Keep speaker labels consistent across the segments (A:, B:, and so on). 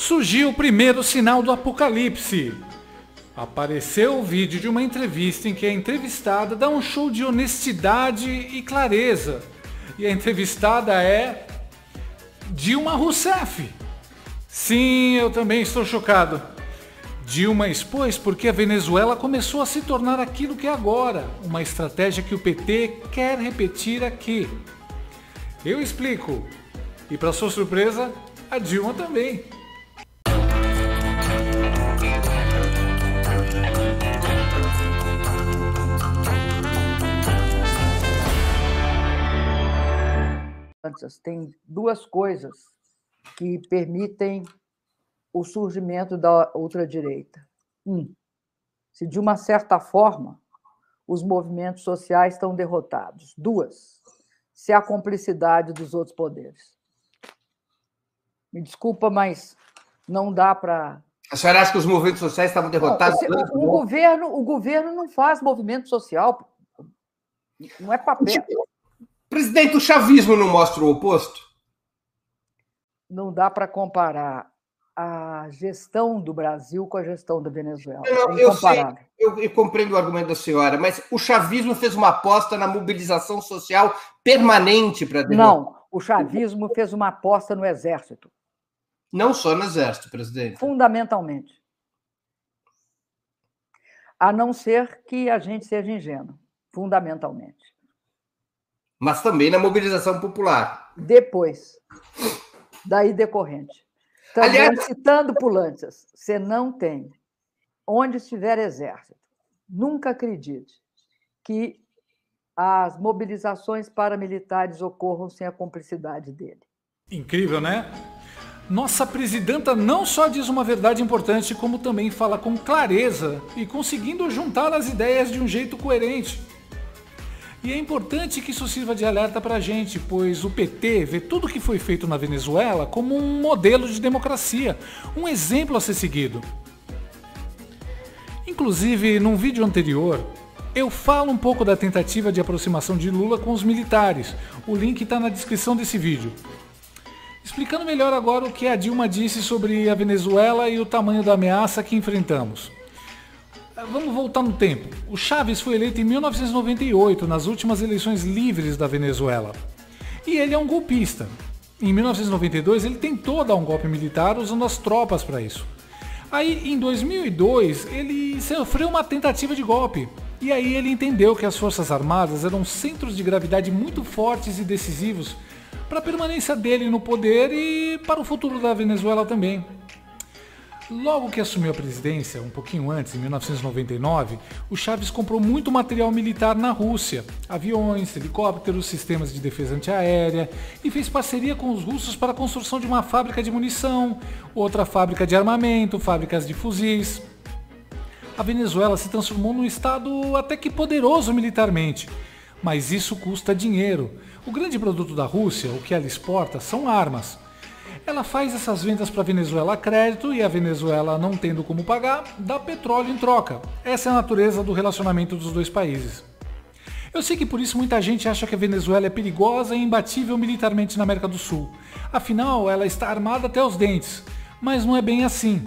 A: surgiu o primeiro sinal do apocalipse. Apareceu o vídeo de uma entrevista em que a entrevistada dá um show de honestidade e clareza. E a entrevistada é Dilma Rousseff. Sim, eu também estou chocado. Dilma expôs porque a Venezuela começou a se tornar aquilo que é agora, uma estratégia que o PT quer repetir aqui. Eu explico. E para sua surpresa, a Dilma também.
B: Tem duas coisas que permitem o surgimento da ultradireita. Se de uma certa forma os movimentos sociais estão derrotados. Duas, se há cumplicidade dos outros poderes. Me desculpa, mas não dá para...
C: A senhora acha que os movimentos sociais estavam derrotados?
B: O governo não faz movimento social. Não é papel.
C: Presidente, o chavismo não mostra o oposto?
B: Não dá para comparar a gestão do Brasil com a gestão da Venezuela.
C: Não, eu sei, eu compreendo o argumento da senhora, mas o chavismo fez uma aposta na mobilização social permanente para derrotar.
B: Não, o chavismo fez uma aposta no exército.
C: Não só no exército, presidente.
B: Fundamentalmente. A não ser que a gente seja ingênuo. Fundamentalmente.
C: Mas também na mobilização popular.
B: Depois. Daí decorrente. Também, aliás, citando Pulantzas, você não tem, onde estiver exército, nunca acredite que as mobilizações paramilitares ocorram sem a cumplicidade dele.
A: Incrível, né? Nossa presidenta não só diz uma verdade importante, como também fala com clareza e conseguindo juntar as ideias de um jeito coerente. E é importante que isso sirva de alerta para a gente, pois o PT vê tudo o que foi feito na Venezuela como um modelo de democracia, um exemplo a ser seguido. Inclusive, num vídeo anterior, eu falo um pouco da tentativa de aproximação de Lula com os militares. O link está na descrição desse vídeo. Explicando melhor agora o que a Dilma disse sobre a Venezuela e o tamanho da ameaça que enfrentamos. Vamos voltar no tempo. O Chávez foi eleito em 1998, nas últimas eleições livres da Venezuela. E ele é um golpista. Em 1992, ele tentou dar um golpe militar usando as tropas para isso. Aí, em 2002, ele sofreu uma tentativa de golpe. E aí ele entendeu que as Forças Armadas eram centros de gravidade muito fortes e decisivos para a permanência dele no poder e para o futuro da Venezuela também. Logo que assumiu a presidência, um pouquinho antes, em 1999, o Chávez comprou muito material militar na Rússia, aviões, helicópteros, sistemas de defesa antiaérea, e fez parceria com os russos para a construção de uma fábrica de munição, outra fábrica de armamento, fábricas de fuzis. A Venezuela se transformou num estado até que poderoso militarmente, mas isso custa dinheiro. O grande produto da Rússia, o que ela exporta, são armas. Ela faz essas vendas para a Venezuela a crédito e a Venezuela, não tendo como pagar, dá petróleo em troca. Essa é a natureza do relacionamento dos dois países. Eu sei que por isso muita gente acha que a Venezuela é perigosa e imbatível militarmente na América do Sul. Afinal, ela está armada até os dentes. Mas não é bem assim.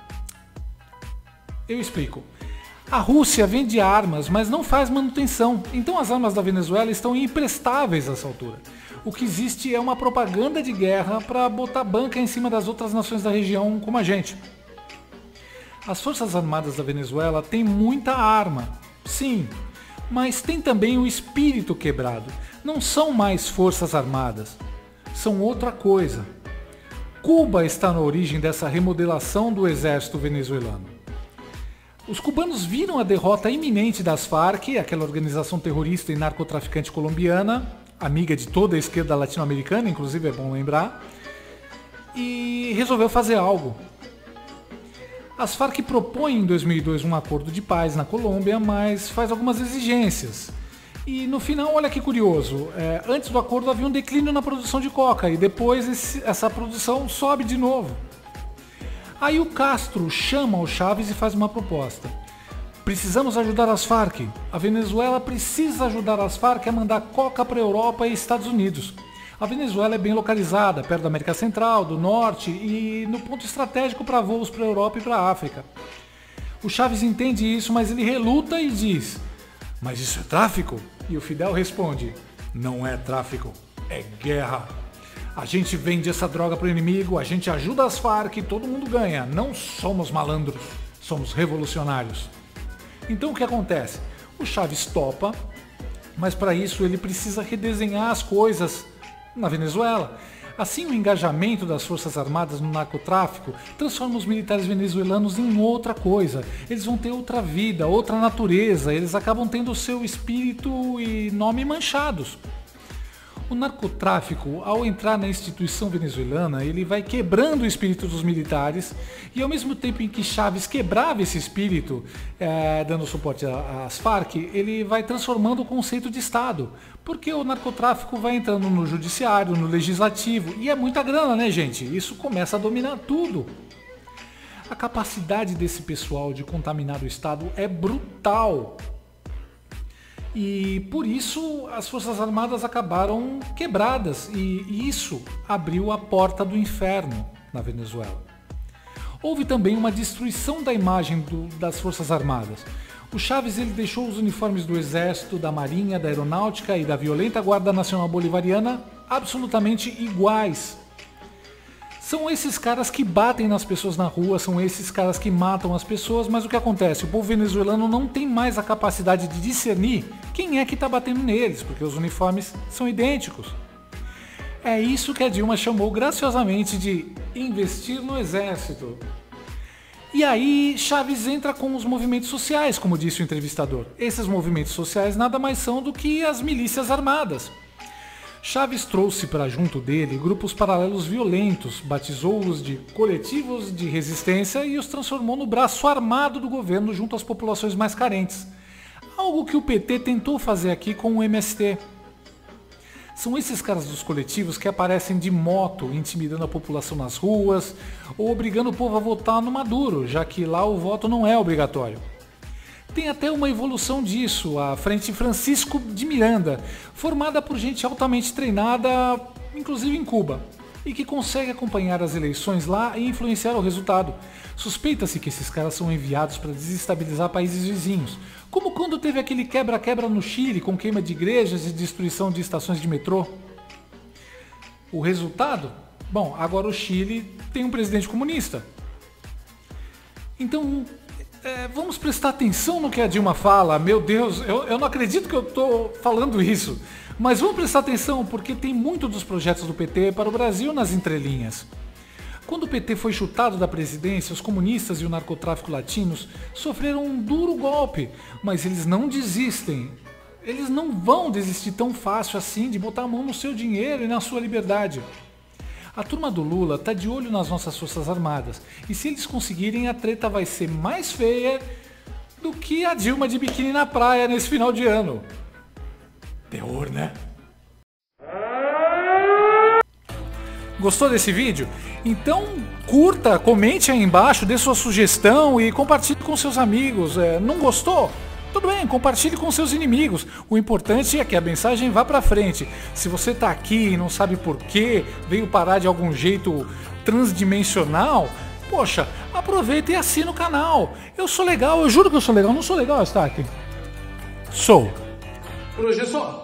A: Eu explico. A Rússia vende armas, mas não faz manutenção. Então as armas da Venezuela estão imprestáveis a essa altura. O que existe é uma propaganda de guerra para botar banca em cima das outras nações da região como a gente. As Forças Armadas da Venezuela têm muita arma, sim, mas tem também o espírito quebrado. Não são mais Forças Armadas, são outra coisa. Cuba está na origem dessa remodelação do exército venezuelano. Os cubanos viram a derrota iminente das Farc, aquela organização terrorista e narcotraficante colombiana, amiga de toda a esquerda latino-americana, inclusive é bom lembrar, e resolveu fazer algo. As Farc propõem em 2002 um acordo de paz na Colômbia, mas faz algumas exigências. E no final, olha que curioso, antes do acordo havia um declínio na produção de coca e depois essa produção sobe de novo. Aí o Castro chama o Chávez e faz uma proposta. Precisamos ajudar as Farc. A Venezuela precisa ajudar as Farc a mandar coca para a Europa e Estados Unidos. A Venezuela é bem localizada, perto da América Central, do Norte e no ponto estratégico para voos para a Europa e para a África. O Chávez entende isso, mas ele reluta e diz: mas isso é tráfico? E o Fidel responde: não é tráfico, é guerra. A gente vende essa droga para o inimigo, a gente ajuda as Farc e todo mundo ganha. Não somos malandros, somos revolucionários. Então o que acontece? O Chávez topa, mas para isso ele precisa redesenhar as coisas na Venezuela. Assim, o engajamento das Forças Armadas no narcotráfico transforma os militares venezuelanos em outra coisa. Eles vão ter outra vida, outra natureza, eles acabam tendo seu espírito e nome manchados. O narcotráfico, ao entrar na instituição venezuelana, ele vai quebrando o espírito dos militares e ao mesmo tempo em que Chávez quebrava esse espírito, dando suporte às Farc, ele vai transformando o conceito de Estado, porque o narcotráfico vai entrando no judiciário, no legislativo, e é muita grana, né, gente? Isso começa a dominar tudo. A capacidade desse pessoal de contaminar o Estado é brutal. E por isso as Forças Armadas acabaram quebradas e isso abriu a porta do inferno na Venezuela. Houve também uma destruição da imagem das Forças Armadas. O Chávez ele deixou os uniformes do Exército, da Marinha, da Aeronáutica e da violenta Guarda Nacional Bolivariana absolutamente iguais. São esses caras que batem nas pessoas na rua, são esses caras que matam as pessoas, mas o que acontece? O povo venezuelano não tem mais a capacidade de discernir quem é que está batendo neles, porque os uniformes são idênticos. É isso que a Dilma chamou graciosamente de investir no exército. E aí Chávez entra com os movimentos sociais, como disse o entrevistador. Esses movimentos sociais nada mais são do que as milícias armadas. Chávez trouxe para junto dele grupos paralelos violentos, batizou-os de coletivos de resistência e os transformou no braço armado do governo junto às populações mais carentes. Algo que o PT tentou fazer aqui com o MST. São esses caras dos coletivos que aparecem de moto, intimidando a população nas ruas ou obrigando o povo a votar no Maduro, já que lá o voto não é obrigatório. Tem até uma evolução disso, a Frente Francisco de Miranda, formada por gente altamente treinada, inclusive em Cuba, e que consegue acompanhar as eleições lá e influenciar o resultado. Suspeita-se que esses caras são enviados para desestabilizar países vizinhos, como quando teve aquele quebra-quebra no Chile com queima de igrejas e destruição de estações de metrô. O resultado? Bom, agora o Chile tem um presidente comunista. Então, vamos prestar atenção no que a Dilma fala. Meu Deus, eu não acredito que eu estou falando isso. Mas vamos prestar atenção porque tem muito dos projetos do PT para o Brasil nas entrelinhas. Quando o PT foi chutado da presidência, os comunistas e o narcotráfico latinos sofreram um duro golpe, mas eles não desistem. Eles não vão desistir tão fácil assim de botar a mão no seu dinheiro e na sua liberdade. A turma do Lula tá de olho nas nossas Forças Armadas, e se eles conseguirem, a treta vai ser mais feia do que a Dilma de biquíni na praia nesse final de ano. Terror, né? Gostou desse vídeo? Então curta, comente aí embaixo, dê sua sugestão e compartilhe com seus amigos. Não gostou? Tudo bem, compartilhe com seus inimigos. O importante é que a mensagem vá pra frente. Se você tá aqui e não sabe por quê, veio parar de algum jeito transdimensional, poxa, aproveita e assina o canal. Eu sou legal, eu juro que eu sou legal. Não sou legal, Stark? Sou. Por hoje é só.